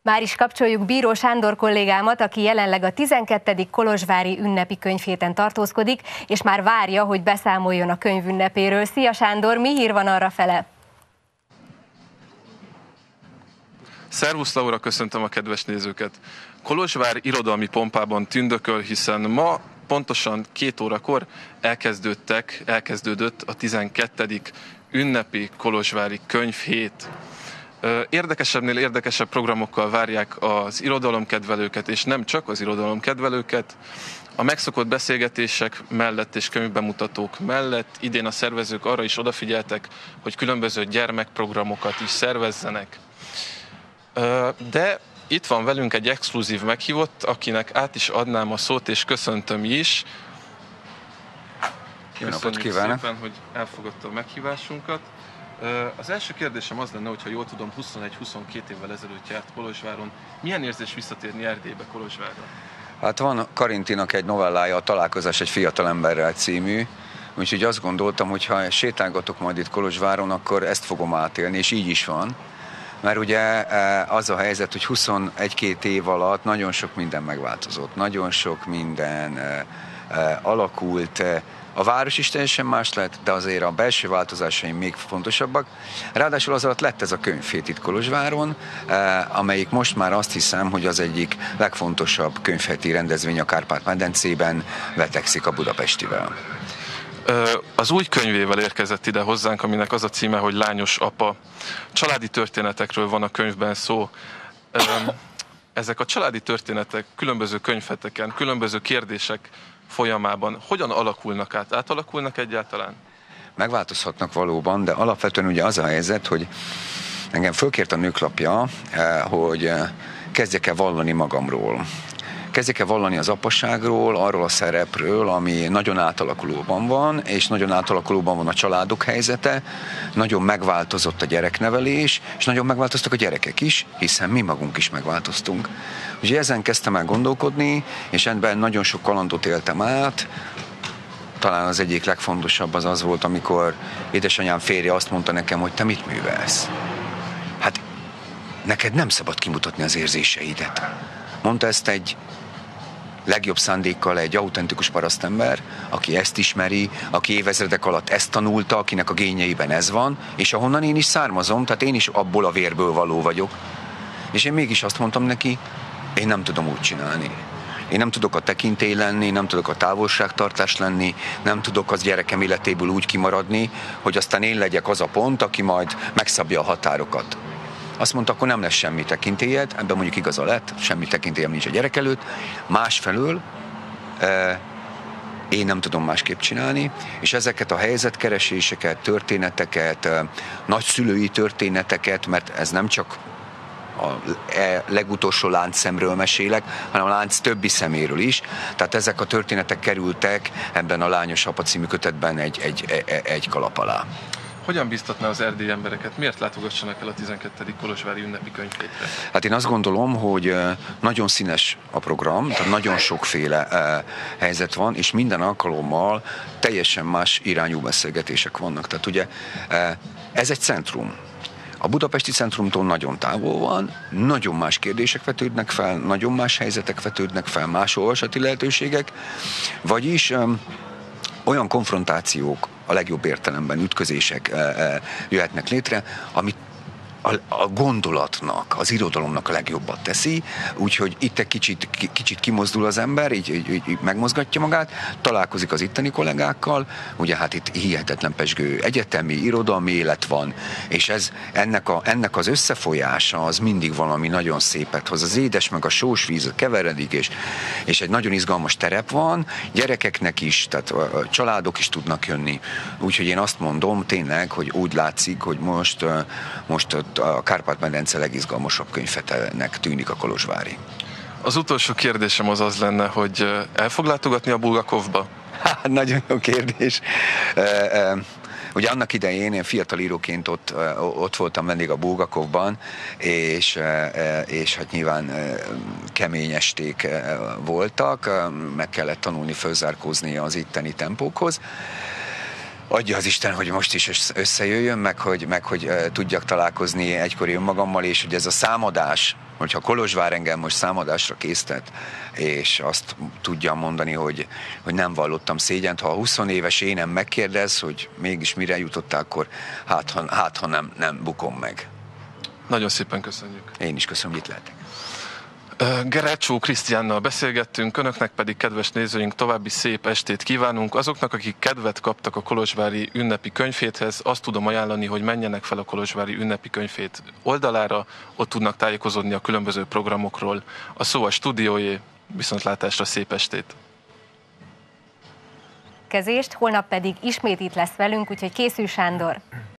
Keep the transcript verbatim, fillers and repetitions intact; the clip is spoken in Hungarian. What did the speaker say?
Már is kapcsoljuk Bíró Sándor kollégámat, aki jelenleg a tizenkettedik kolozsvári ünnepi könyvhéten tartózkodik, és már várja, hogy beszámoljon a könyv ünnepéről. Szia Sándor, mi hír van arrafele? Szervusz Laura, köszöntöm a kedves nézőket! Kolozsvár irodalmi pompában tündököl, hiszen ma pontosan két órakor elkezdődtek, elkezdődött a tizenkettedik ünnepi kolozsvári könyvhét. Érdekesebbnél érdekesebb programokkal várják az irodalomkedvelőket, és nem csak az irodalomkedvelőket. A megszokott beszélgetések mellett és könyvbemutatók mellett idén a szervezők arra is odafigyeltek, hogy különböző gyermekprogramokat is szervezzenek. De itt van velünk egy exkluzív meghívott, akinek át is adnám a szót, és köszöntöm is. Köszönjük szépen, hogy elfogadta a meghívásunkat. Az első kérdésem az lenne, hogyha jól tudom, huszonegy-huszonkét évvel ezelőtt járt Kolozsváron. Milyen érzés visszatérni Erdélybe, Kolozsvárra? Hát van Karintinak egy novellája, a Találkozás egy fiatalemberrel című, úgyhogy azt gondoltam, hogy ha sétálgatok majd itt Kolozsváron, akkor ezt fogom átélni, és így is van. Mert ugye az a helyzet, hogy huszonegy-két év alatt nagyon sok minden megváltozott, nagyon sok minden alakult. A város is teljesen más lett, de azért a belső változásai még fontosabbak. Ráadásul az alatt lett ez a könyvhét itt Kolozsváron, amelyik most már azt hiszem, hogy az egyik legfontosabb könyvheti rendezvény a Kárpát-medencében vetekszik a budapestivel. Az új könyvével érkezett ide hozzánk, aminek az a címe, hogy Lányos apa. Családi történetekről van a könyvben szó. Ezek a családi történetek különböző könyvheteken, különböző kérdések folyamában hogyan alakulnak át? Átalakulnak egyáltalán? Megváltozhatnak valóban, de alapvetően ugye az a helyzet, hogy engem fölkért a Nőklapja, hogy kezdjek el vallani magamról. Kezdjek el vallani az apaságról, arról a szerepről, ami nagyon átalakulóban van, és nagyon átalakulóban van a családok helyzete, nagyon megváltozott a gyereknevelés, és nagyon megváltoztak a gyerekek is, hiszen mi magunk is megváltoztunk. Ugye ezen kezdtem el gondolkodni, és ebben nagyon sok kalandot éltem át. Talán az egyik legfontosabb az az volt, amikor édesanyám férje azt mondta nekem, hogy te mit művelsz? Hát neked nem szabad kimutatni az érzéseidet. Mondta ezt egy legjobb szándékkal egy autentikus parasztember, aki ezt ismeri, aki évezredek alatt ezt tanulta, akinek a génjeiben ez van, és ahonnan én is származom, tehát én is abból a vérből való vagyok. És én mégis azt mondtam neki, én nem tudom úgy csinálni. Én nem tudok a tekintély lenni, nem tudok a távolságtartás lenni, nem tudok az gyerekem életéből úgy kimaradni, hogy aztán én legyek az a pont, aki majd megszabja a határokat. Azt mondta, akkor nem lesz semmi tekintélyed, ebben mondjuk igaza lett, semmi tekintélyem nincs a gyerek előtt. Másfelől eh, én nem tudom másképp csinálni, és ezeket a helyzetkereséseket, történeteket, eh, nagyszülői történeteket, mert ez nem csak a legutolsó láncszemről mesélek, hanem a lánc többi szeméről is. Tehát ezek a történetek kerültek ebben a Lányos apa című kötetben egy, egy, egy, egy kalap alá. Hogyan biztatná az erdélyi embereket? Miért látogassanak el a tizenkettedik kolozsvári ünnepi könyvhétre? Hát én azt gondolom, hogy nagyon színes a program, tehát nagyon sokféle helyzet van, és minden alkalommal teljesen más irányú beszélgetések vannak. Tehát ugye ez egy centrum. A budapesti centrumtól nagyon távol van, nagyon más kérdések vetődnek fel, nagyon más helyzetek vetődnek fel, más olvasati lehetőségek, vagyis öm, olyan konfrontációk, a legjobb értelemben ütközések e, e, jöhetnek létre, amit a, a gondolatnak, az irodalomnak a legjobbat teszi, úgyhogy itt egy kicsit, kicsit kimozdul az ember, így, így, így megmozgatja magát, találkozik az itteni kollégákkal, ugye hát itt hihetetlen pezsgő egyetemi, irodalmi élet van, és ez, ennek, a, ennek az összefolyása az mindig valami nagyon szépet hoz. Az édes meg a sós víz keveredik, és, és egy nagyon izgalmas terep van, gyerekeknek is, tehát a családok is tudnak jönni. Úgyhogy én azt mondom tényleg, hogy úgy látszik, hogy most, most a Kárpát-medence legizgalmasabb könyvhetenek tűnik a kolozsvári. Az utolsó kérdésem az az lenne, hogy el fog látogatni a Bulgakovba? Hát, nagyon jó kérdés. Ugye annak idején én fiatal íróként ott, ott voltam vendég a Bulgakovban, és, és hát nyilván kemény esték voltak, meg kellett tanulni fölzárkózni az itteni tempókhoz. adja az Isten, hogy most is összejöjjön, meg hogy, meg hogy tudjak találkozni egykori önmagammal, és hogy ez a számadás, hogyha Kolozsvár engem most számadásra késztet, és azt tudjam mondani, hogy, hogy nem vallottam szégyent, ha a húsz éves énem megkérdez, hogy mégis mire jutottál, akkor hát ha, hát, ha nem, nem bukom meg. Nagyon szépen köszönjük. Én is köszönöm, hogy itt lehetek. Gerácsó Krisztiánnal beszélgettünk, önöknek pedig, kedves nézőink, további szép estét kívánunk. Azoknak, akik kedvet kaptak a kolozsvári ünnepi könyvhéthez, azt tudom ajánlani, hogy menjenek fel a kolozsvári ünnepi könyvhét oldalára, ott tudnak tájékozódni a különböző programokról. A szó a stúdióé, viszontlátásra, szép estét! Kezést, holnap pedig ismét itt lesz velünk, úgyhogy készülj, Sándor!